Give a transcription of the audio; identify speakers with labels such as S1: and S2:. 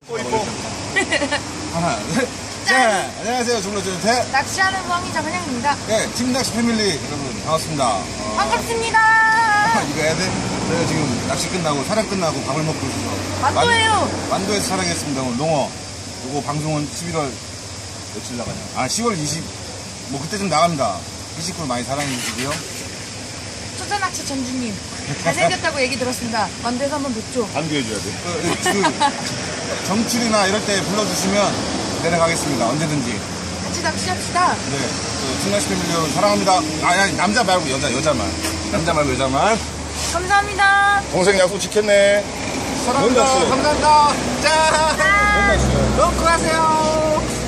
S1: 이뻐. 하나, 셋. 자, 안녕하세요. 종로조태
S2: 낚시하는 부엉이 정은영입니다.
S1: 네, 팀낚시 패밀리 여러분 반갑습니다.
S2: 반갑습니다.
S1: 이거 해야 돼? 저희가 지금 낚시 끝나고 촬영 끝나고 밥을 먹고 있어서
S2: 만도예요.
S1: 만도에서 촬영했습니다. 오늘 농어. 요거 방송은 11월 며칠 나가냐? 10월 20. 뭐 그때쯤 나갑니다. 29일 많이 사랑해 주시고요.
S2: 초자낚시 전주님 잘생겼다고 얘기 들었습니다. 만도에서 한번 뵙죠.
S1: 반겨줘야 돼. 정출이나 이럴 때 불러주시면 내려가겠습니다. 언제든지.
S2: 같이 낚시합시다.
S1: 네, 팀낚시 패밀리 여러분 사랑합니다. 남자 말고 여자만. 남자 말고 여자만.
S2: 감사합니다.
S1: 동생 약속 지켰네. 사랑합니다. 감사합니다. 짠.
S2: 짠.
S1: 너무 고하세요.